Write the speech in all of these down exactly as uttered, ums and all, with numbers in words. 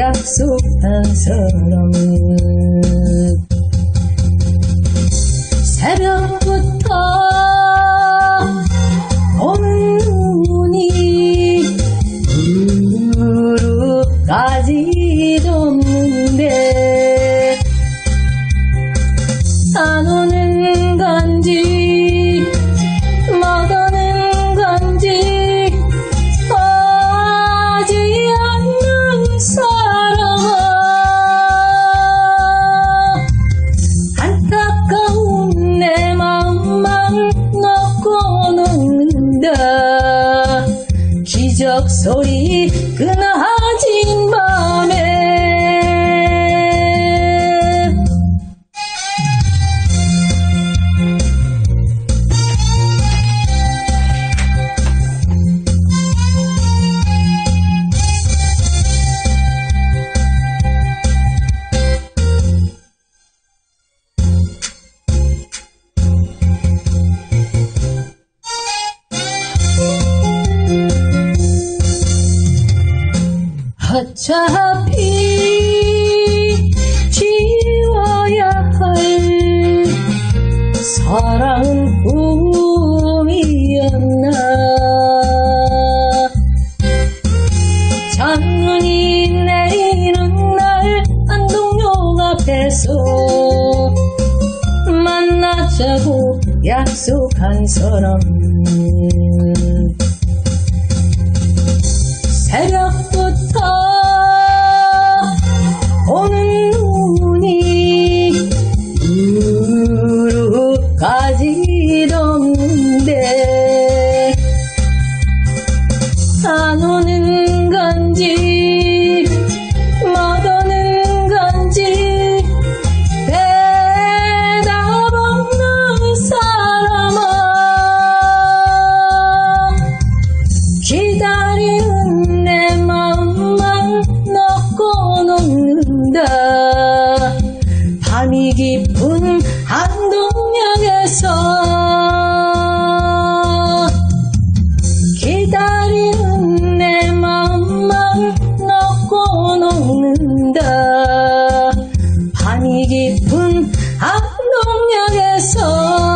약속한 사람 새벽부터 오는 눈이 무릎까지 덮는데 안 오는 건지 못 오는 건지 오지 않는 사람아 안타까운 내 마음만 놓고 녹는다 기적 소리 끊어진 밤에 어차피 지워야 할 사랑은 꿈이었나 장눈이 내리는 날 안동역 앞에서 만나자고 약속한 사람 새벽부터 오는 눈이 무릎까지 덮는데 안 오는 건지 못 오는 건지 대답 없는 사람아 기다리는 내 마음만 놓고 녹는다 밤이 깊은 안동역에서 기다리는 내 마음만 놓고 녹는다 밤이 깊은 안동역에서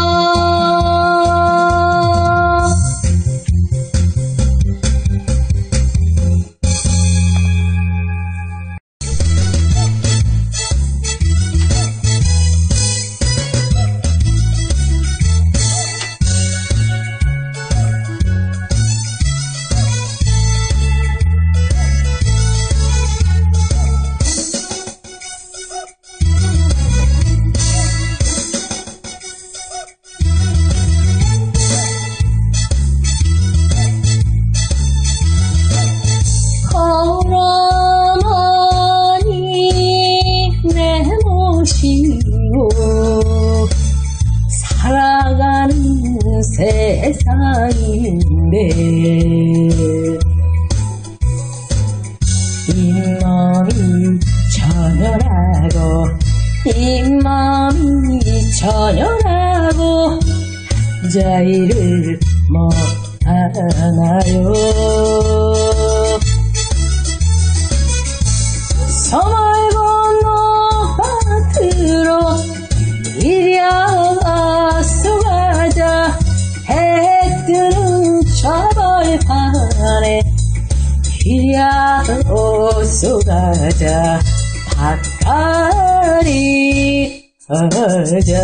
살아가는 세상인데 잇몸이 처녀라고 잇몸이 처녀라고 자의를 못하나요 서멀고 노밭으로 이랴 어서 가자 해 뜨는 저벌판에 이랴 어서 가자 밭갈이 하자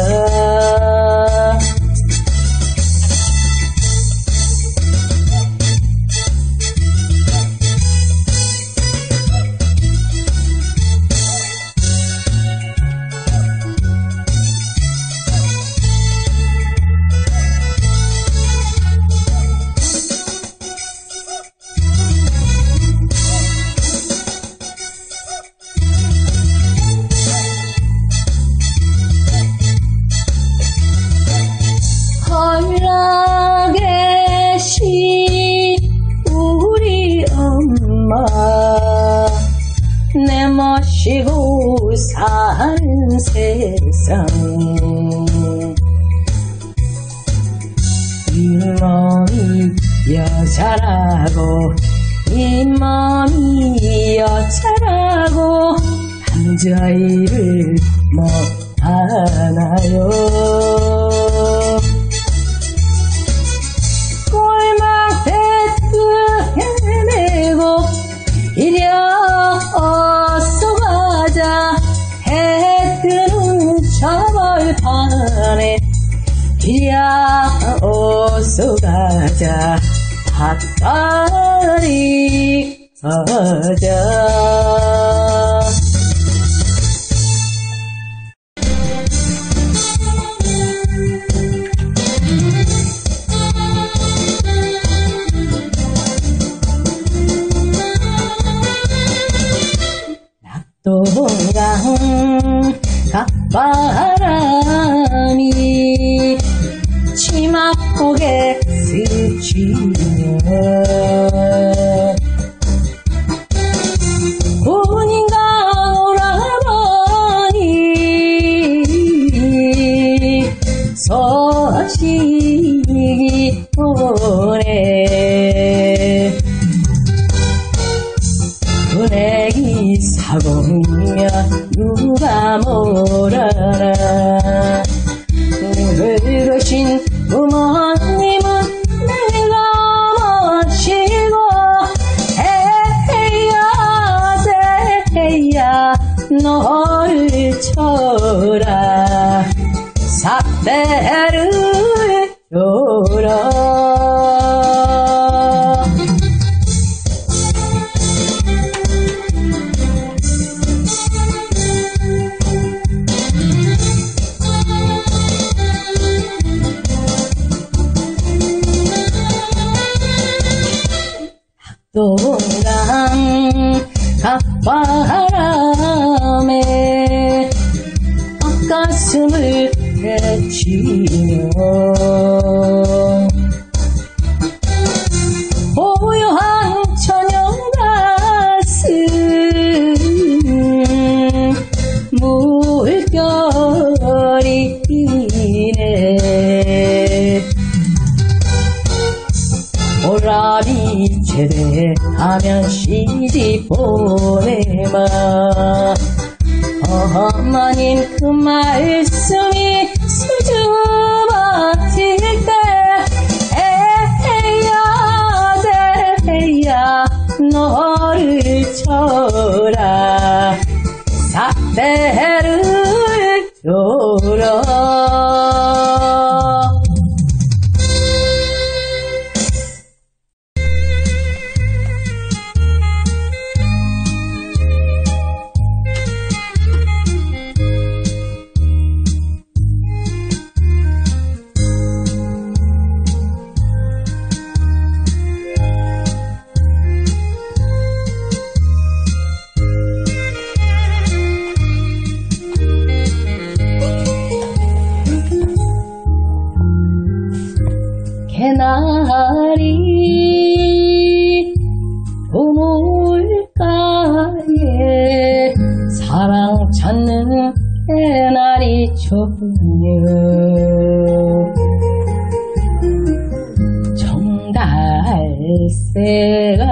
내 모시고 사는 세상 잇몸이 여자라고 이 맘이 어쩌라고 남자일을 못하나요. 꼴망대트 헤매고 이려 어서 가자. 해 뜨는 저벌판에 이야 어서 가자. 핫다리 가자. 낙동강 갓바람이 치마폭에 스치며 군인가 오라버니 소식이 오네. 분해기 사공이며 누가 뭐라나. 늙으신 부모님은 내가 모시고 에야 세야 널 쳐라. 삭대를 줘라. 동강 갓바람에 가슴을 헤치며 고요한 저녁 가슴 물결이 피네. 보람이 제대하면 시집 보내마. 어머님 그 말씀이 수줍어질 때 에야 세야 너를 쳐라. 삭대를 줘라. 개나리 우물가에 사랑 찾는 개나리 촌녀. 정달새가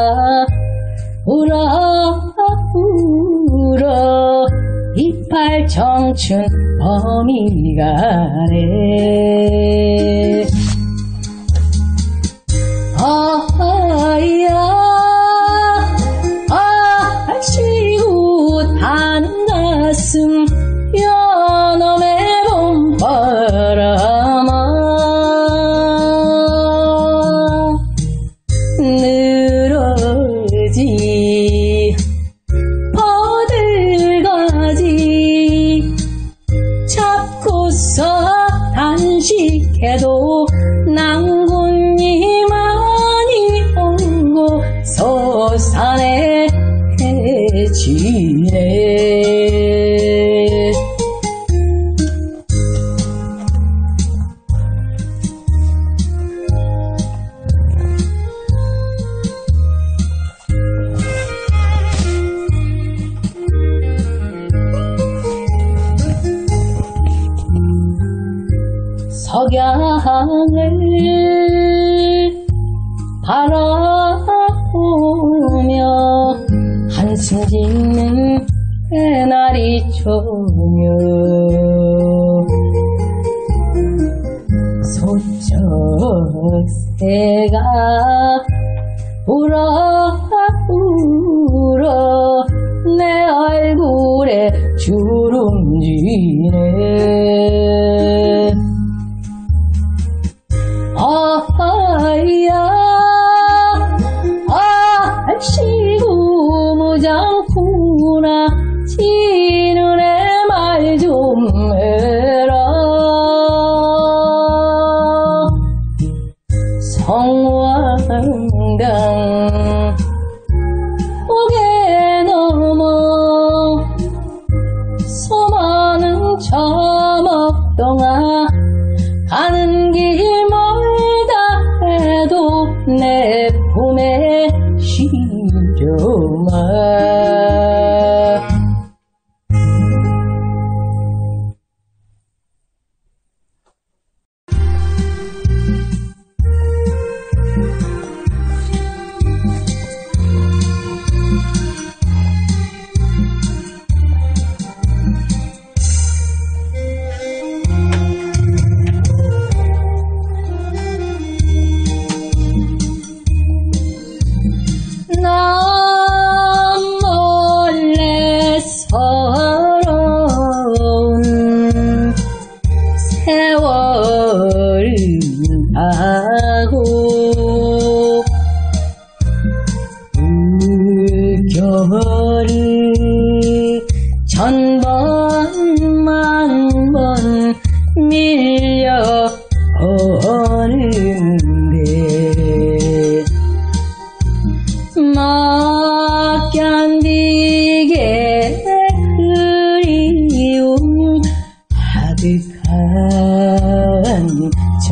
울어 울어 이팔 청춘 범이 가네. 아야 아시고 타는 가슴 연놈의 봄바람아. 늘어지 버들가지 잡고서 단식해도 낭군이 많이 오고 서산에 해지네. 석양을 바라보며 소녀 소쩍새가 울어 울어 내 얼굴에 주름지네 아야 아시고 무장구나 지는 애 말 좀 해라 성왕강 고개 넘어 수많은 저먹동아 가는 길 멀다 해도 내 품에 실려마 난 몰래 서러운 세월을 하고 물결을 천번만번 밀려오는데 막견디게 그리움 가득한 저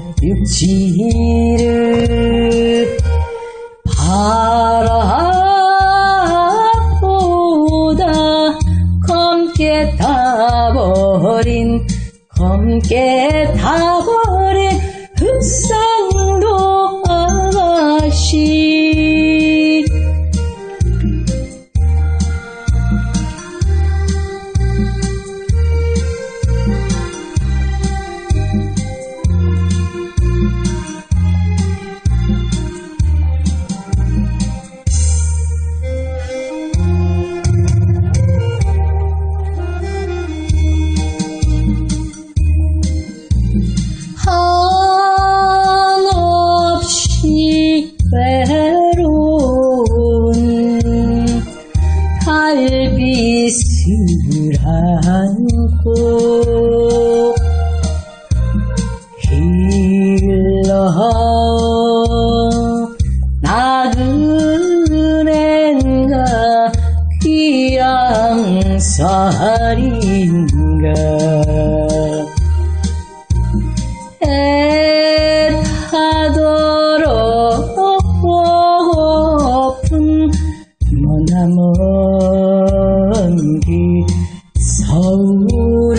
육지를 바라보다 검게 타버린 검게 타버린 흑산도 아가씨 한없이 외로운 달빛을 안고 흘러온 나그네인가 귀양살인가 애타도록 머나먼 길 서울을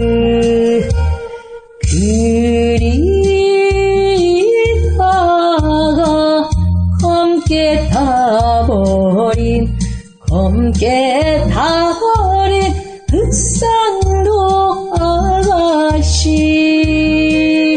그리다가 검게 타버린 검게 타버린 흑산도 아가씨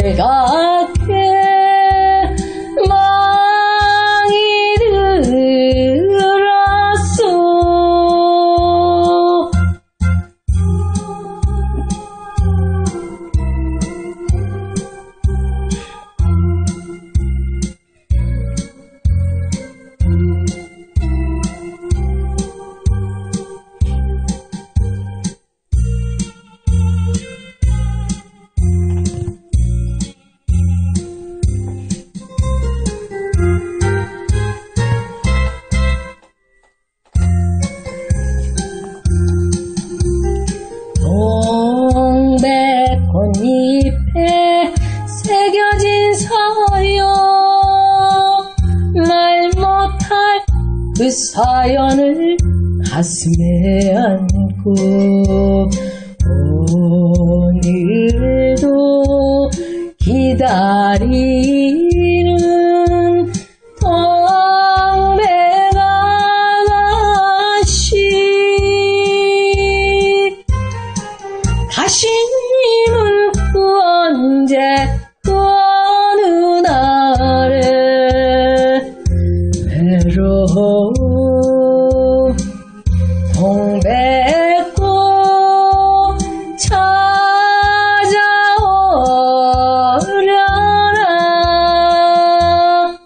빨갛게 망이 들었소. 동백꽃잎에 새겨진 사연, 말 못할 그 사연을 가슴에 안고 오늘도 기다리는 동백 아가씨. 가시님은 그 언제 그 어느 날에 외로운 동백꽃 찾아오려나.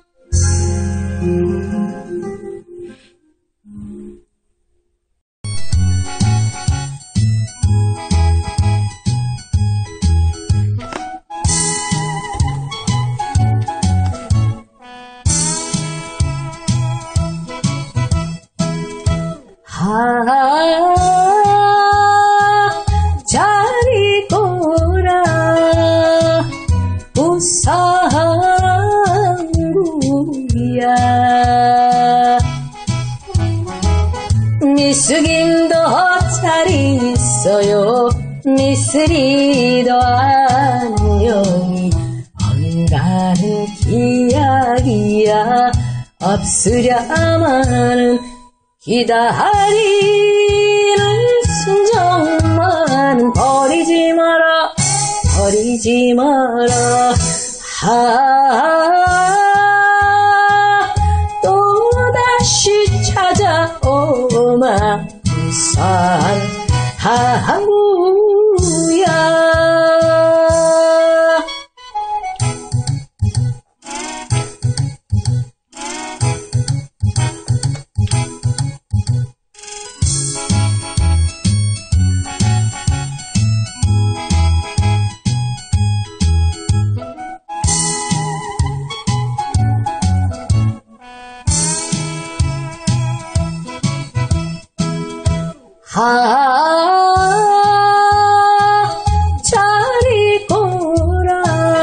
아, 잘 있거라 우상구야. 미숙임도 잘 있어요. 미쓰리도 안녕히 언가는 기약이야. 없으랴마는 기다리는 순정만 버리지 마라, 버리지 마라. 하, 또다시 찾아오마 부산 항구야. 아, 잘 있거라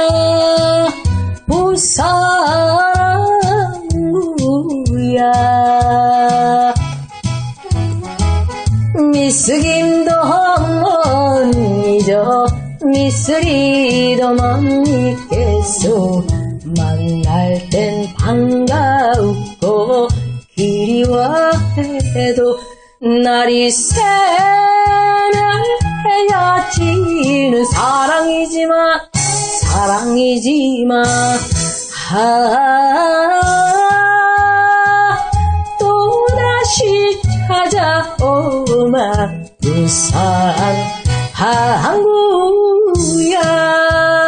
부산구야. 미쓰김도 못 잊어 미쓰리도 못 잊겠소. 만날 땐 반가웠고 그리워해도 날이 새면 헤어지는 사랑이지만 사랑이지만 아, 또다시 찾아오마 부산 항구야.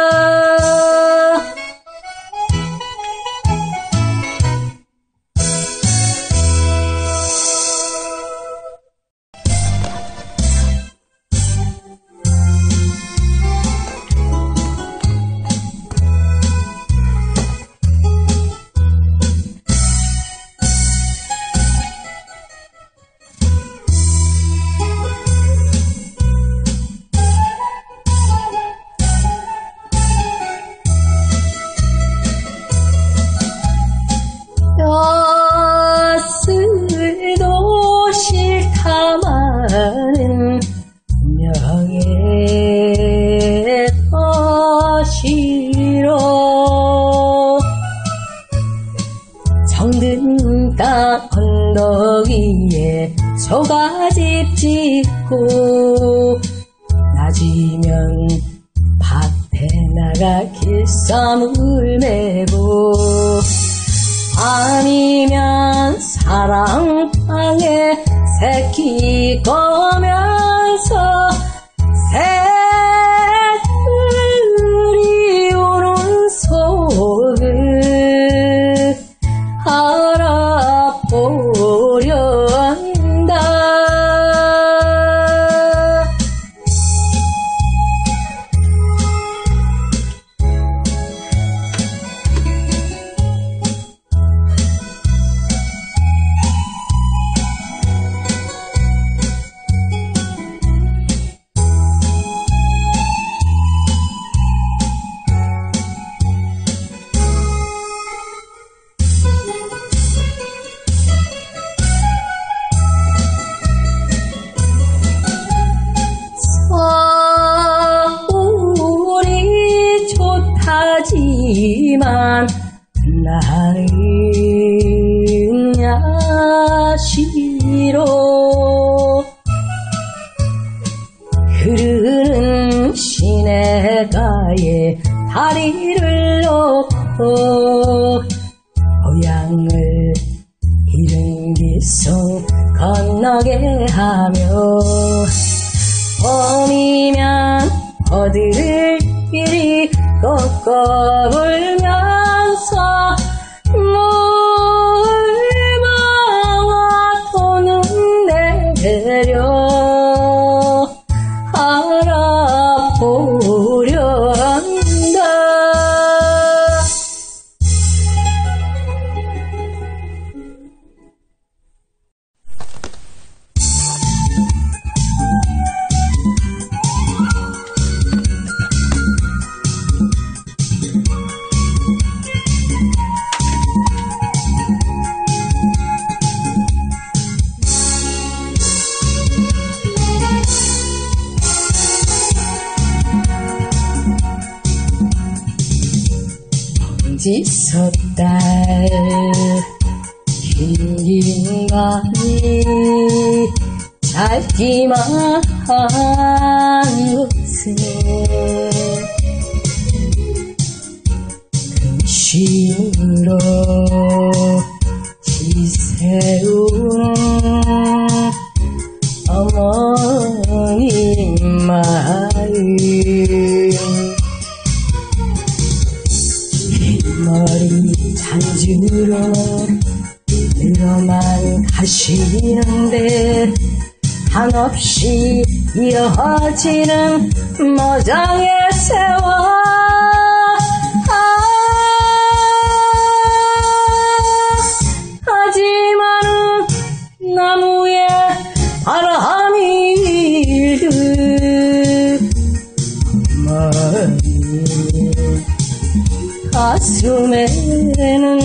벼슬도 싫다마는 명예 더 싫어. 정든 땅 언덕 위에 초가집 짓고 낮이면 밭에 날 나가 길쌈을 메고 밤이면 사랑방에 새끼 꺼면서 새들이 우는 속을 알아보려 한다. 서울이 좋다지만 나은 야시로 흐르는 시내가에 다리를 놓고 고향을 잃은 기슭 건너게 하며 봄이면 버들끼리 꺾어불면서 물방아 도는 내려 알아보려 한다. 지섰달 긴긴가니 짧기만 한 곳에 근심으로 지새우는 어머니 마음 머리 잔주로는 늘어만 가시는데 한없이 이어지는 모장의 세월 아, 하지만은 나무에 바람이 일듯 어머니 가슴에는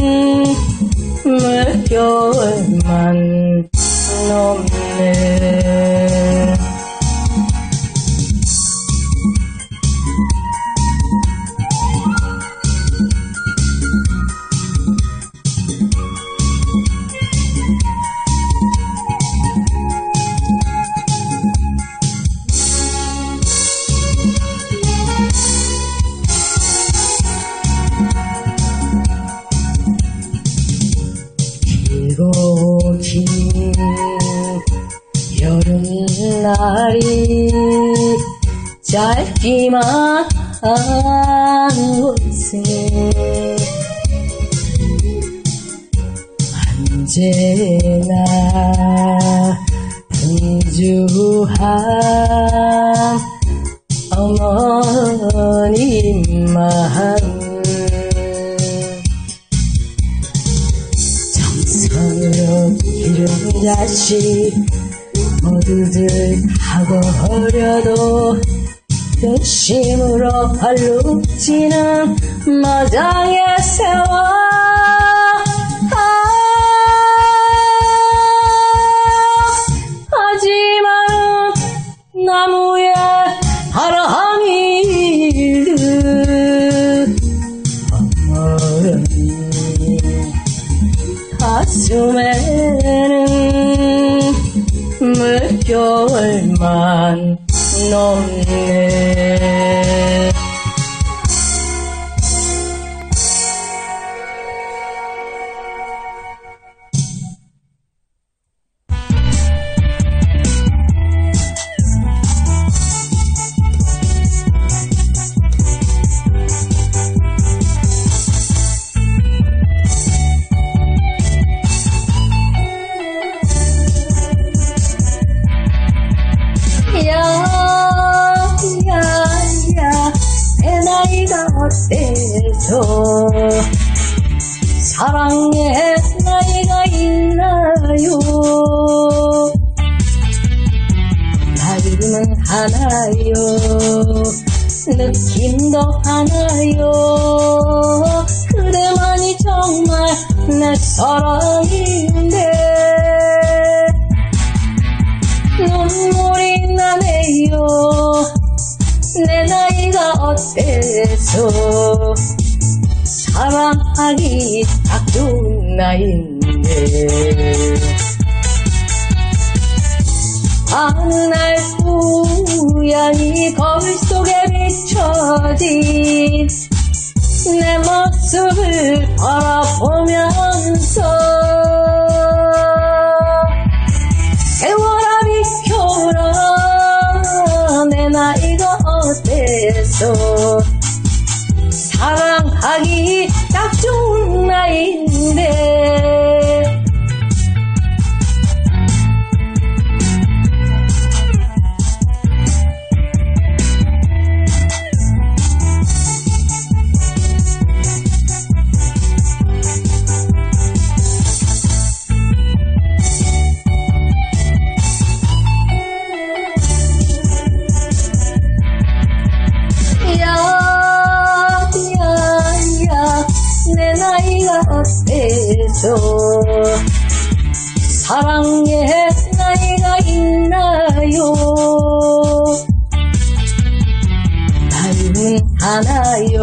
물결만 넘네. 길고 긴 여름날이 짧기만 한 곳에 언제나 분주한 어머니 마음 정성으로 기른 자식 모두들 하고 버려도 근심으로 얼룩지는 마장의 세월 아, 하지만 나무에 바람이 일듯 어머니 가슴에는 물결만 넘네. 야야야 내 나이가 어때서 사랑의 나이가 있나요? 나이는 하나요, 느낌도 하나요. 그대만이 정말 내 사랑인데 눈물이 나네요. 내 나이가 어때서 사랑하기 딱 좋은 나이인데 어느 날 우연히 거울 속에 비춰진 내 모습을 바라보면서 세월아 비켜라 내 나이가 어때서 사랑하기 딱 좋은 나이인데 내 나이가 어때서 사랑의 나이가 있나요? 나이는 하나요,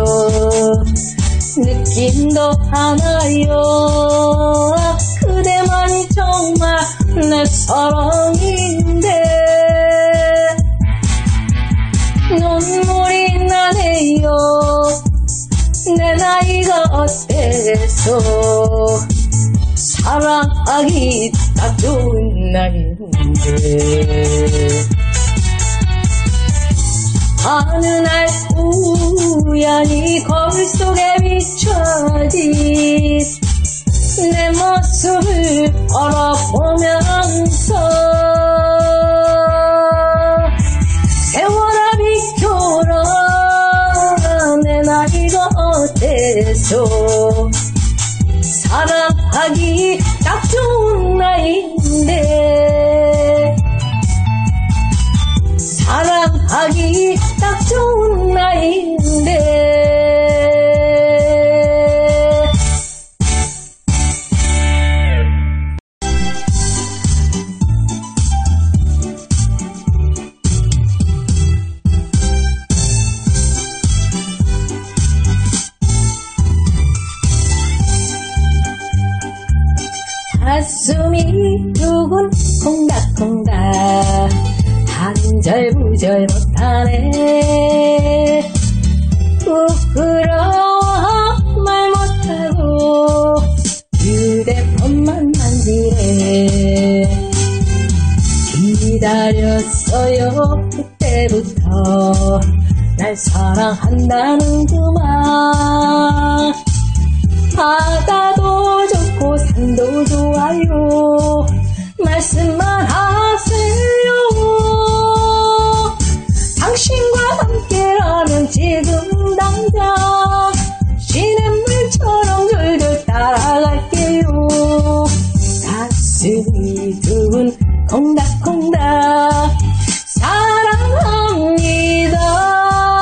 느낌도 하나요. 그대만이 정말 내 사랑인데 눈물이 나네요. 내 나이가 어때서 사랑하기 딱 좋은 나이인데 어느 날 우연히 거울 속에 비춰진 내 모습을 바라보면서 세월아 비켜라 내 나이가 어때서 사랑하기 딱 좋은 나이인데 사랑하기 딱 좋은 나이인데 가슴이 두근 콩닥콩닥 한절부절 못하네. 부끄러워 말 못하고 휴대폰만 만지네. 기다렸어요 그때부터 날 사랑한다는 그 말. 바다도 좋고 산도 좋아요 말씀만 하세요. 당신과 함께라면 지금 당장 시냇물처럼 줄줄 따라갈게요. 가슴이 두근 콩닥콩닥 사랑합니다.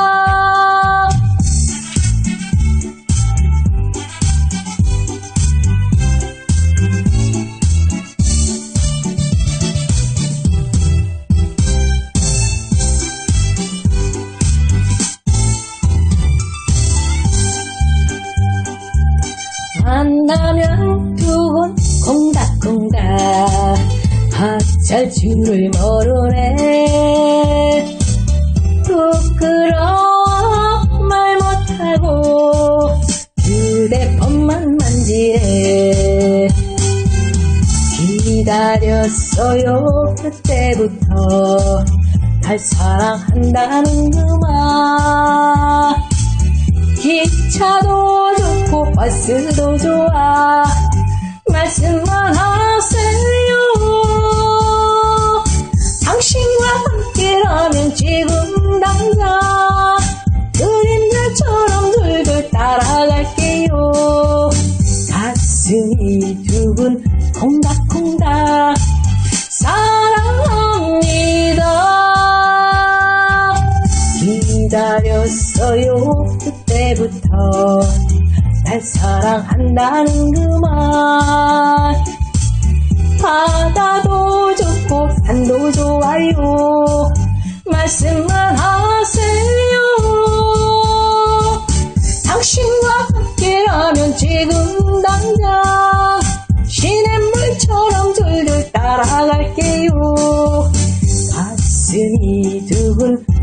만나면 두근 콩닥콩닥 어쩔 줄을 모르네. 부끄러워 말 못하고 휴대폰만 만지네. 기다렸어요 그때부터 날 사랑한다는 그 말. 기차도 좋고 버스도 좋아 말씀만 하세요. 당신과 함께 함께라면 지금 당장 그림자처럼 둘둘 따라갈게요. 가슴이 두근 콩닥콩닥 사랑합니다. 기다렸어요 그때부터 날 사랑한다는 그 말. 바다도 좋고 산도 좋아요 말씀만 하세요. 당신과 함께라면 지금 당장 시냇물처럼 둘둘 따라갈게요. 가슴이 두근